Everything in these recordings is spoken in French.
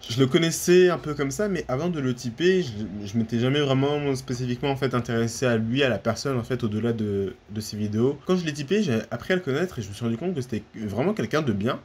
Je le connaissais un peu comme ça, mais avant de le typer, je m'étais jamais vraiment spécifiquement en fait intéressé à lui, à la personne en fait au-delà de ses vidéos. Quand je l'ai typé, j'ai appris à le connaître et je me suis rendu compte que c'était vraiment quelqu'un de bien.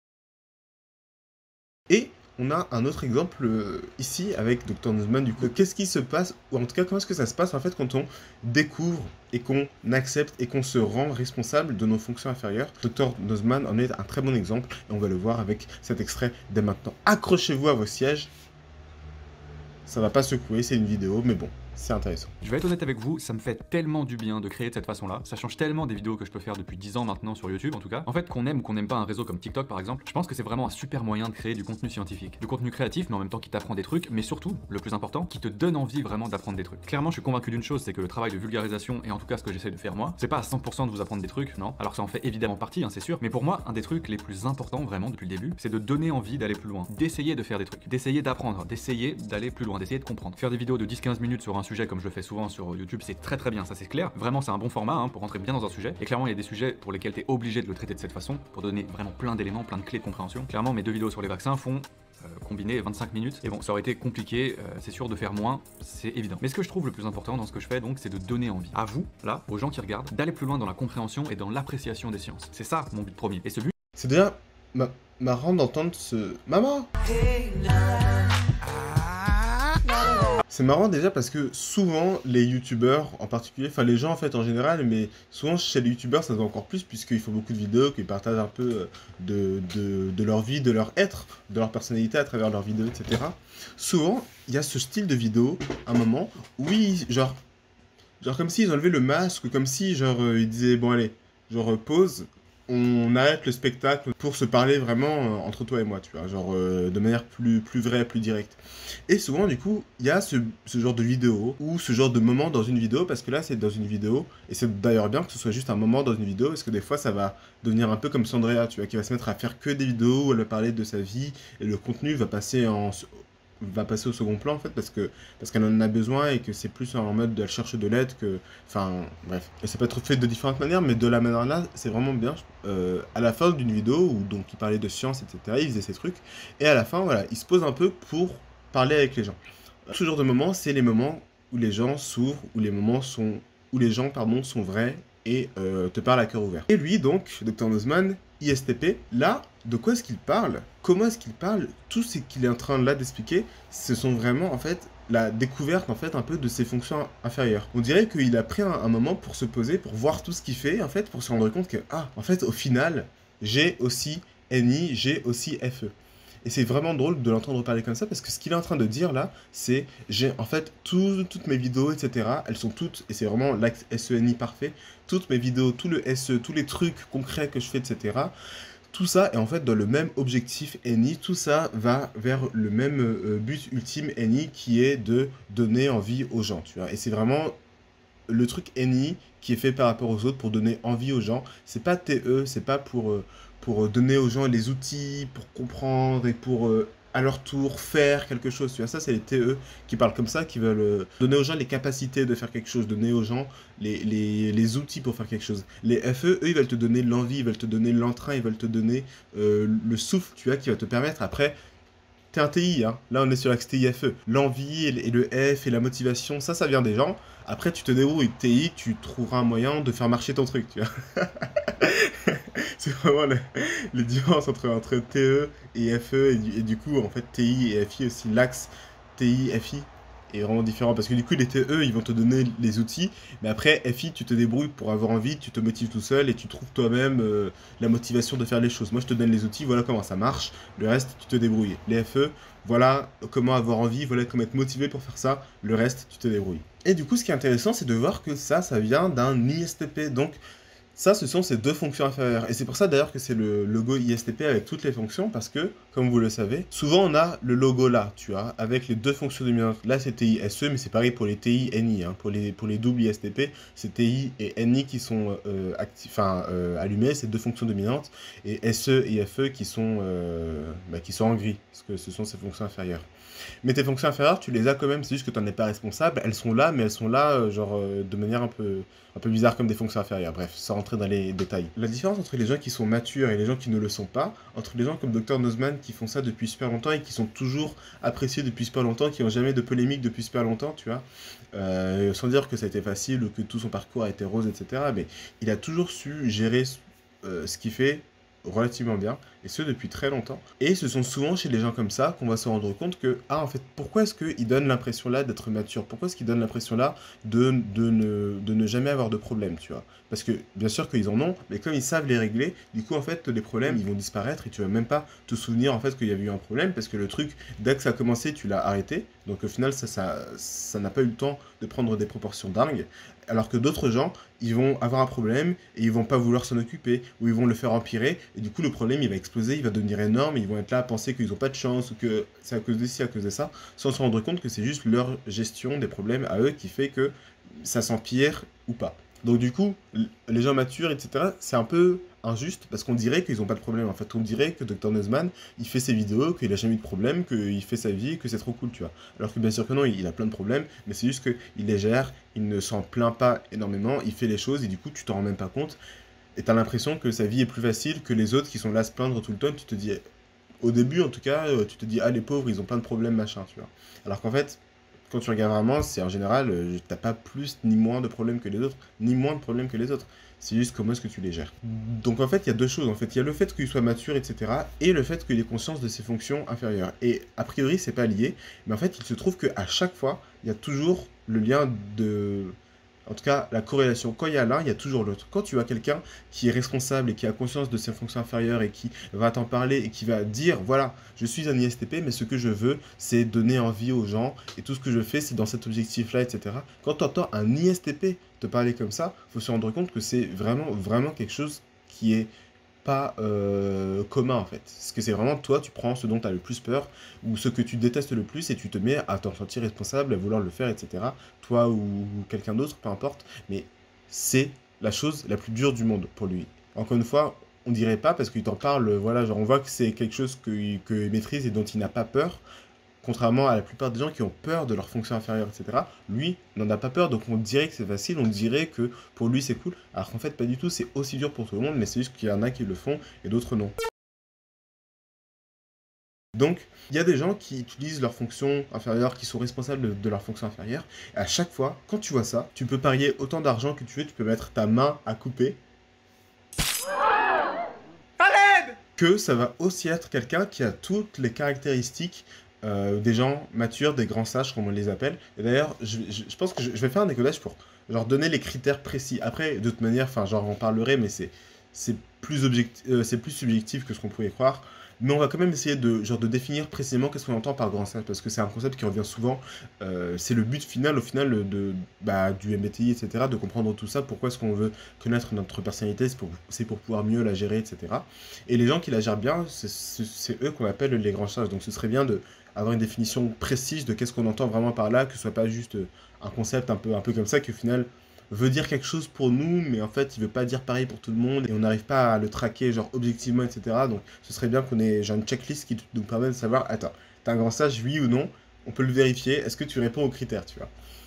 Et on a un autre exemple ici avec Dr Nozman du coup. Qu'est-ce qui se passe, ou en tout cas comment est-ce que ça se passe en fait quand on découvre et qu'on accepte et qu'on se rend responsable de nos fonctions inférieures. Dr Nozman en est un très bon exemple et on va le voir avec cet extrait dès maintenant. Accrochez-vous à vos sièges. Ça va pas secouer, c'est une vidéo, mais bon, c'est intéressant. Je vais être honnête avec vous, ça me fait tellement du bien de créer de cette façon-là. Ça change tellement des vidéos que je peux faire depuis 10 ans maintenant sur YouTube en tout cas. En fait, qu'on aime ou qu'on n'aime pas un réseau comme TikTok par exemple, je pense que c'est vraiment un super moyen de créer du contenu scientifique. Du contenu créatif, mais en même temps qui t'apprend des trucs, mais surtout, le plus important, qui te donne envie vraiment d'apprendre des trucs. Clairement, je suis convaincu d'une chose, c'est que le travail de vulgarisation, et en tout cas ce que j'essaie de faire moi, c'est pas à 100% de vous apprendre des trucs, non. Alors ça en fait évidemment partie, hein, c'est sûr. Mais pour moi, un des trucs les plus importants vraiment depuis le début, c'est de donner envie d'aller plus loin, d'essayer de faire des trucs, d'essayer d'apprendre, d'essayer d'aller plus loin, d'essayer de comprendre. Faire des vidéos de 10-15 minutes sur un sujet comme je le fais souvent sur YouTube, c'est très bien, ça c'est clair. Vraiment, c'est un bon format hein, pour rentrer bien dans un sujet. Et clairement, il y a des sujets pour lesquels t'es obligé de le traiter de cette façon, pour donner vraiment plein d'éléments, plein de clés de compréhension. Clairement, mes 2 vidéos sur les vaccins font combiné 25 minutes. Et bon, ça aurait été compliqué, c'est sûr, de faire moins, c'est évident. Mais ce que je trouve le plus important dans ce que je fais, donc, c'est de donner envie à vous, là, aux gens qui regardent, d'aller plus loin dans la compréhension et dans l'appréciation des sciences. C'est ça mon but premier. Et ce but. C'est déjà marrant d'entendre ce... Maman! C'est marrant déjà parce que souvent les youtubeurs en particulier, enfin les gens en fait en général, mais souvent chez les youtubeurs ça se voit encore plus puisqu'ils font beaucoup de vidéos, qu'ils partagent un peu de leur vie, de leur être, de leur personnalité à travers leurs vidéos, etc. Souvent il y a ce style de vidéo, un moment, où ils, genre comme s'ils enlevaient le masque, comme si genre ils disaient bon allez, genre pause, on arrête le spectacle pour se parler vraiment entre toi et moi, tu vois, genre de manière plus vraie, plus directe. Et souvent, du coup, il y a ce genre de vidéo, ou ce genre de moment dans une vidéo, parce que là, c'est dans une vidéo, et c'est d'ailleurs bien que ce soit juste un moment dans une vidéo, parce que des fois, ça va devenir un peu comme Sandrea, tu vois, qui va se mettre à faire que des vidéos où elle va parler de sa vie, et le contenu va passer au second plan en fait parce qu'elle en a besoin et que c'est plus en mode elle cherche de l'aide que enfin bref, et ça peut être fait de différentes manières mais de la manière là c'est vraiment bien. À la fin d'une vidéo où donc il parlait de science etc, il faisait ces trucs et à la fin voilà il se pose un peu pour parler avec les gens. Ce genre de moments c'est les moments où les gens s'ouvrent, où les gens pardon sont vrais et te parlent à cœur ouvert. Et lui donc Dr Nozman ISTP, là, de quoi est-ce qu'il parle? Comment est-ce qu'il parle? Tout ce qu'il est en train là d'expliquer, ce sont vraiment en fait la découverte en fait un peu de ses fonctions inférieures. On dirait qu'il a pris un moment pour se poser, pour voir tout ce qu'il fait en fait, pour se rendre compte que ah en fait au final j'ai aussi NI, j'ai aussi FE. Et c'est vraiment drôle de l'entendre parler comme ça parce que ce qu'il est en train de dire là, c'est j'ai en fait toutes mes vidéos, etc. Elles sont toutes, et c'est vraiment l'axe SENI parfait, toutes mes vidéos, tout le SE, tous les trucs concrets que je fais, etc. Tout ça est en fait dans le même objectif NI, tout ça va vers le même but ultime NI qui est de donner envie aux gens, tu vois. Et c'est vraiment le truc NI qui est fait par rapport aux autres pour donner envie aux gens. C'est pas TE, c'est pas pour donner aux gens les outils, pour comprendre et pour à leur tour faire quelque chose. Tu vois, ça c'est les TE qui parlent comme ça, qui veulent donner aux gens les capacités de faire quelque chose, donner aux gens les outils pour faire quelque chose. Les FE, eux, ils veulent te donner l'envie, ils veulent te donner l'entrain, ils veulent te donner le souffle, tu vois, qui va te permettre après. T'es un TI, hein. Là, on est sur l'axe TIFE. L'envie et le F et la motivation, ça vient des gens. Après, tu te débrouilles. TI, tu trouveras un moyen de faire marcher ton truc, tu vois. C'est vraiment les différences entre TE et FE. Et du coup, en fait, TI et FI aussi, l'axe TI-FI est vraiment différent. Parce que du coup, les TE, ils vont te donner les outils. Mais après, FI, tu te débrouilles pour avoir envie, tu te motives tout seul et tu trouves toi-même la motivation de faire les choses. Moi, je te donne les outils, voilà comment ça marche. Le reste, tu te débrouilles. Les FE, voilà comment avoir envie, voilà comment être motivé pour faire ça. Le reste, tu te débrouilles. Et du coup, ce qui est intéressant, c'est de voir que ça vient d'un ISTP. Donc, ça, ce sont ces deux fonctions inférieures. Et c'est pour ça d'ailleurs que c'est le logo ISTP avec toutes les fonctions, parce que, comme vous le savez, souvent on a le logo là, tu vois, avec les deux fonctions dominantes. Là, c'est TI SE, mais c'est pareil pour les TI NI. Hein. Pour les doubles ISTP, c'est TI et NI qui sont allumés, c'est deux fonctions dominantes, et SE et FE qui sont en gris, parce que ce sont ces fonctions inférieures. Mais tes fonctions inférieures, tu les as quand même, c'est juste que tu n'en es pas responsable. Elles sont là, mais elles sont là, de manière un peu bizarre comme des fonctions inférieures. Bref, sans rentrer dans les détails. La différence entre les gens qui sont matures et les gens qui ne le sont pas, entre les gens comme Dr Nozman qui font ça depuis super longtemps et qui sont toujours appréciés depuis super longtemps, qui n'ont jamais de polémique depuis super longtemps, tu vois. Sans dire que ça a été facile ou que tout son parcours a été rose, etc. Mais il a toujours su gérer ce qu'il fait relativement bien, et ce depuis très longtemps. Et ce sont souvent chez les gens comme ça qu'on va se rendre compte que, ah en fait, pourquoi est-ce qu'il donne l'impression là d'être mature? Pourquoi est-ce qu'il donne l'impression là de ne jamais avoir de problème, tu vois? Parce que bien sûr qu'ils en ont, mais comme ils savent les régler, du coup en fait les problèmes ils vont disparaître et tu vas même pas te souvenir en fait qu'il y avait eu un problème, parce que le truc, dès que ça a commencé, tu l'as arrêté, donc au final ça n'a pas eu le temps de prendre des proportions dingues, alors que d'autres gens, ils vont avoir un problème et ils vont pas vouloir s'en occuper, ou ils vont le faire empirer, et du coup le problème il va exploser, il va devenir énorme, et ils vont être là à penser qu'ils ont pas de chance, ou que c'est à cause de ci, à cause de ça, sans se rendre compte que c'est juste leur gestion des problèmes à eux qui fait que ça s'empire ou pas. Donc du coup, les gens matures, etc., c'est un peu injuste, parce qu'on dirait qu'ils ont pas de problème, en fait. On dirait que Dr Nozman, il fait ses vidéos, qu'il a jamais eu de problème, qu'il fait sa vie, que c'est trop cool, tu vois. Alors que bien sûr que non, il a plein de problèmes, mais c'est juste qu'il les gère, il ne s'en plaint pas énormément, il fait les choses, et du coup, tu t'en rends même pas compte, et t'as l'impression que sa vie est plus facile que les autres qui sont là à se plaindre tout le temps, tu te dis, au début en tout cas, tu te dis, ah les pauvres, ils ont plein de problèmes, machin, tu vois. Alors qu'en fait, quand tu regardes vraiment, c'est en général, t'as pas plus ni moins de problèmes que les autres, ni moins de problèmes que les autres. C'est juste comment est-ce que tu les gères. Donc en fait, il y a deux choses. En fait, il y a le fait qu'il soit mature, etc. et le fait qu'il ait conscience de ses fonctions inférieures. Et a priori, c'est pas lié, mais en fait, il se trouve qu'à chaque fois, il y a toujours le lien de... En tout cas, la corrélation. Quand il y a l'un, il y a toujours l'autre. Quand tu as quelqu'un qui est responsable et qui a conscience de ses fonctions inférieures et qui va t'en parler et qui va dire, voilà, je suis un ISTP, mais ce que je veux, c'est donner envie aux gens et tout ce que je fais, c'est dans cet objectif-là, etc. Quand tu entends un ISTP te parler comme ça, il faut se rendre compte que c'est vraiment, vraiment quelque chose qui est pas commun en fait. Parce que c'est vraiment toi, tu prends ce dont tu as le plus peur ou ce que tu détestes le plus et tu te mets à t'en sentir responsable, à vouloir le faire, etc. Toi ou quelqu'un d'autre, peu importe, mais c'est la chose la plus dure du monde pour lui. Encore une fois, on dirait pas parce qu'il t'en parle, voilà, genre on voit que c'est quelque chose que il maîtrise et dont il n'a pas peur. Contrairement à la plupart des gens qui ont peur de leur fonction inférieure, etc., lui n'en a pas peur, donc on dirait que c'est facile, on dirait que pour lui c'est cool, alors qu'en fait pas du tout, c'est aussi dur pour tout le monde, mais c'est juste qu'il y en a qui le font et d'autres non. Donc, il y a des gens qui utilisent leur fonction inférieure, qui sont responsables de leur fonction inférieure, et à chaque fois, quand tu vois ça, tu peux parier autant d'argent que tu veux, tu peux mettre ta main à couper, que ça va aussi être quelqu'un qui a toutes les caractéristiques des gens matures, des grands sages, comme on les appelle. Et d'ailleurs, je pense que je vais faire un décodage pour genre donner les critères précis. Après, de toute manière, enfin, genre, on parlerait, mais c'est plus c'est plus subjectif que ce qu'on pouvait croire. Mais on va quand même essayer de définir précisément qu'est-ce qu'on entend par grand sage, parce que c'est un concept qui revient souvent. C'est le but final, au final, du MBTI, etc., de comprendre tout ça. Pourquoi est-ce qu'on veut connaître notre personnalité, c'est pour pouvoir mieux la gérer, etc. Et les gens qui la gèrent bien, c'est eux qu'on appelle les grands sages. Donc ce serait bien d'avoir une définition précise de qu'est-ce qu'on entend vraiment par là, que ce soit pas juste un concept un peu comme ça, qui au final veut dire quelque chose pour nous, mais en fait, il veut pas dire pareil pour tout le monde, et on n'arrive pas à le traquer, genre, objectivement, etc. Donc, ce serait bien qu'on ait, genre, une checklist qui nous permet de savoir, attends, t'as un grand sage, oui ou non, on peut le vérifier, est-ce que tu réponds aux critères, tu vois.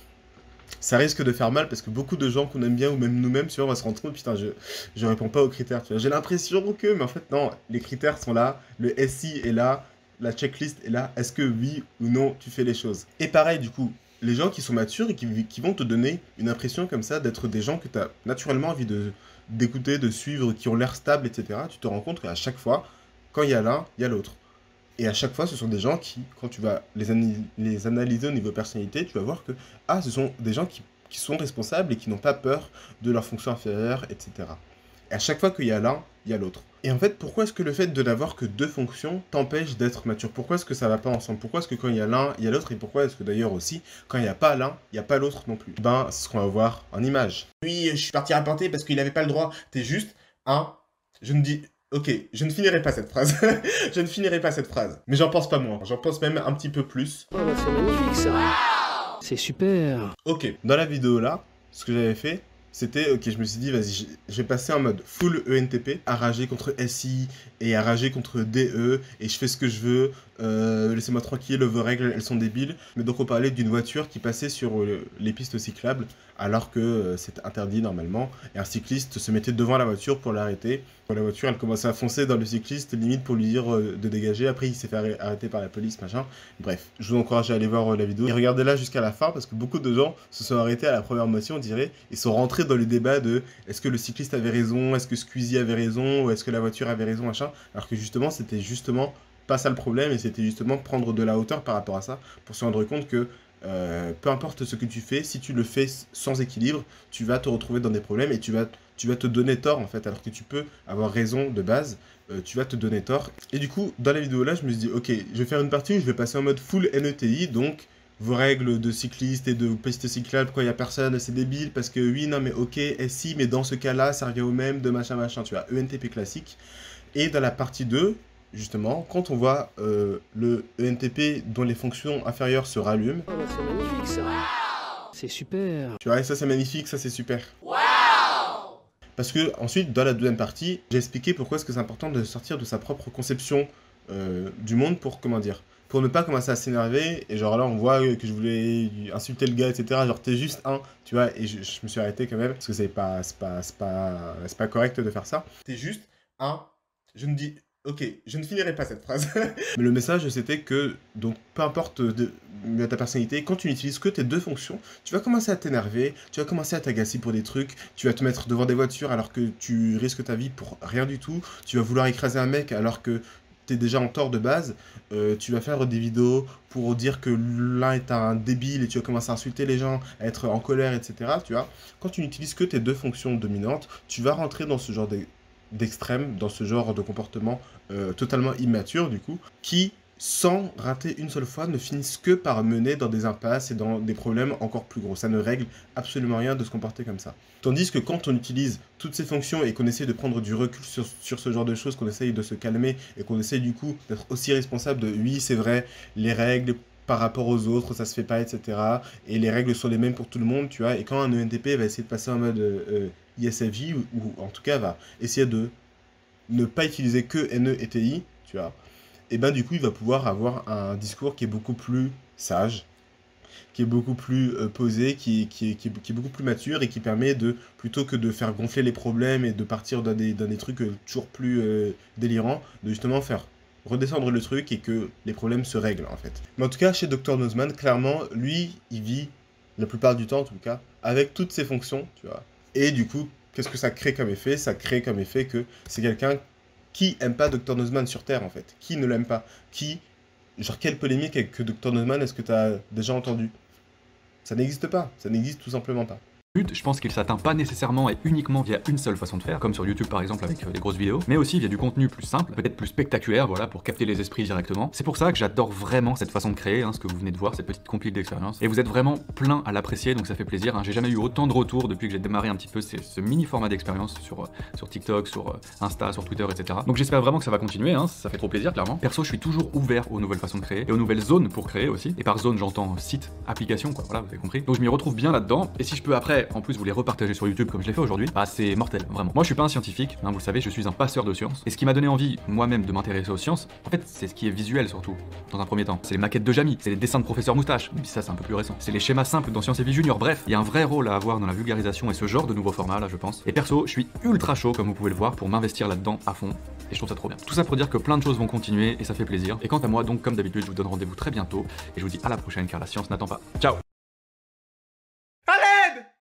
Ça risque de faire mal, parce que beaucoup de gens qu'on aime bien, ou même nous-mêmes, tu vois, on va se rendre compte, putain, je réponds pas aux critères, tu vois. J'ai l'impression que, mais en fait, non, les critères sont là, le SI est là, la checklist est là, est-ce que oui ou non, tu fais les choses. Et pareil, du coup, les gens qui sont matures et qui vont te donner une impression comme ça d'être des gens que tu as naturellement envie d'écouter, de suivre, qui ont l'air stables, etc. Tu te rends compte qu'à chaque fois, quand il y a l'un, il y a l'autre. Et à chaque fois, ce sont des gens qui, quand tu vas les analyser au niveau personnalité, tu vas voir que, ah, ce sont des gens qui sont responsables et qui n'ont pas peur de leur fonction inférieure, etc. Et à chaque fois qu'il y a l'un, il y a l'autre. Et en fait, pourquoi est-ce que le fait de n'avoir que deux fonctions t'empêche d'être mature? Pourquoi est-ce que ça va pas ensemble? Pourquoi est-ce que quand il y a l'un, il y a l'autre? Et pourquoi est-ce que d'ailleurs aussi, quand il n'y a pas l'un, il n'y a pas l'autre non plus? Ben, c'est ce qu'on va voir en image. Oui, je suis parti rapporter parce qu'il n'avait pas le droit. T'es juste un... Je me dis... Ok, je ne finirai pas cette phrase. Je ne finirai pas cette phrase. Mais j'en pense pas moins. J'en pense même un petit peu plus. Oh, bah, c'est magnifique ça. C'est super. Ok, dans la vidéo là, ce que j'avais fait, c'était, ok, je me suis dit, vas-y, je vais passer en mode full ENTP, à rager contre SI et à rager contre DE, et je fais ce que je veux, laissez-moi tranquille, vos règles elles sont débiles. Mais donc on parlait d'une voiture qui passait sur les pistes cyclables alors que c'est interdit normalement. Et un cycliste se mettait devant la voiture pour l'arrêter. La voiture elle commençait à foncer dans le cycliste limite pour lui dire de dégager. Après il s'est fait arrêter par la police machin. Bref, je vous encourage à aller voir la vidéo et regardez-la jusqu'à la fin parce que beaucoup de gens se sont arrêtés à la première moitié on dirait. Ils sont rentrés dans le débat de est-ce que le cycliste avait raison, est-ce que Squeezie avait raison ou est-ce que la voiture avait raison machin. Alors que justement c'était justement pas ça le problème et c'était justement prendre de la hauteur par rapport à ça pour se rendre compte que peu importe ce que tu fais, si tu le fais sans équilibre, tu vas te retrouver dans des problèmes et tu vas te donner tort en fait, alors que tu peux avoir raison de base, tu vas te donner tort. Et du coup, dans la vidéo là, je me suis dit, ok, je vais faire une partie où je vais passer en mode full NETI, donc vos règles de cycliste et de piste cyclable, quand il n'y a personne, c'est débile, parce que oui, non mais ok, et si, mais dans ce cas-là, ça revient au même, de machin machin, tu vois, ENTP classique. Et dans la partie 2, justement, quand on voit le ENTP dont les fonctions inférieures se rallument. Oh, bah, c'est magnifique ça. C'est super. Tu vois, et ça c'est magnifique, ça c'est super. Parce que ensuite, dans la deuxième partie, j'ai expliqué pourquoi est-ce que c'est important de sortir de sa propre conception du monde pour, comment dire, pour ne pas commencer à s'énerver. Et genre là, on voit que je voulais insulter le gars, etc. Genre, t'es juste un, tu vois, et je me suis arrêté quand même, parce que c'est pas correct de faire ça. T'es juste un, je me dis... Ok, je ne finirai pas cette phrase. Mais le message, c'était que, donc, peu importe ta personnalité, quand tu n'utilises que tes deux fonctions, tu vas commencer à t'énerver, tu vas commencer à t'agacer pour des trucs, tu vas te mettre devant des voitures alors que tu risques ta vie pour rien du tout, tu vas vouloir écraser un mec alors que t'es déjà en tort de base, tu vas faire des vidéos pour dire que l'un est un débile et tu vas commencer à insulter les gens, à être en colère, etc. Tu vois, quand tu n'utilises que tes deux fonctions dominantes, tu vas rentrer dans ce genre d'extrême, dans ce genre de comportement totalement immature du coup, qui, sans rater une seule fois, ne finissent que par mener dans des impasses et dans des problèmes encore plus gros. Ça ne règle absolument rien de se comporter comme ça. Tandis que quand on utilise toutes ces fonctions et qu'on essaie de prendre du recul sur ce genre de choses, qu'on essaye de se calmer et qu'on essaye du coup d'être aussi responsable de oui c'est vrai, les règles par rapport aux autres, ça se fait pas, etc. Et les règles sont les mêmes pour tout le monde, tu vois. Et quand un ENTP va essayer de passer en mode ISFJ, ou en tout cas va essayer de ne pas utiliser que NE et TI, tu vois, et ben du coup il va pouvoir avoir un discours qui est beaucoup plus sage, qui est beaucoup plus posé, qui est beaucoup plus mature et qui permet de, plutôt que de faire gonfler les problèmes et de partir dans des trucs toujours plus délirants, de justement faire redescendre le truc et que les problèmes se règlent en fait. Mais en tout cas chez Dr Nozman, clairement, lui, il vit la plupart du temps en tout cas avec toutes ses fonctions, tu vois, et du coup, qu'est-ce que ça crée comme effet? Ça crée comme effet que c'est quelqu'un qui aime pas Dr Nozman sur Terre, en fait. Qui ne l'aime pas? Genre, quelle polémique avec Dr Nozman est-ce que tu as déjà entendu? Ça n'existe pas. Ça n'existe tout simplement pas. Je pense qu'il s'atteint pas nécessairement et uniquement via une seule façon de faire, comme sur YouTube par exemple avec des grosses vidéos, mais aussi via du contenu plus simple, peut-être plus spectaculaire, voilà, pour capter les esprits directement. C'est pour ça que j'adore vraiment cette façon de créer, ce que vous venez de voir, cette petite compile d'expérience. Et vous êtes vraiment plein à l'apprécier, donc ça fait plaisir. J'ai jamais eu autant de retours depuis que j'ai démarré un petit peu ce mini format d'expérience sur TikTok, sur Insta, sur Twitter, etc. Donc j'espère vraiment que ça va continuer, ça fait trop plaisir clairement. Perso, je suis toujours ouvert aux nouvelles façons de créer et aux nouvelles zones pour créer aussi. Et par zone, j'entends site, application, quoi, voilà, vous avez compris. Donc je m'y retrouve bien là-dedans. Et si je peux après, en plus, vous les repartager sur YouTube comme je l'ai fait aujourd'hui, bah c'est mortel, vraiment. Moi je suis pas un scientifique, vous le savez, je suis un passeur de sciences. Et ce qui m'a donné envie moi-même de m'intéresser aux sciences, en fait c'est ce qui est visuel surtout, dans un premier temps. C'est les maquettes de Jamie, c'est les dessins de professeur Moustache, mais ça c'est un peu plus récent. C'est les schémas simples dans Science et Vie Junior, bref, il y a un vrai rôle à avoir dans la vulgarisation et ce genre de nouveaux formats là je pense. Et perso, je suis ultra chaud comme vous pouvez le voir pour m'investir là-dedans à fond. Et je trouve ça trop bien. Tout ça pour dire que plein de choses vont continuer et ça fait plaisir. Et quant à moi, donc comme d'habitude, je vous donne rendez-vous très bientôt et je vous dis à la prochaine car la science n'attend pas. Ciao!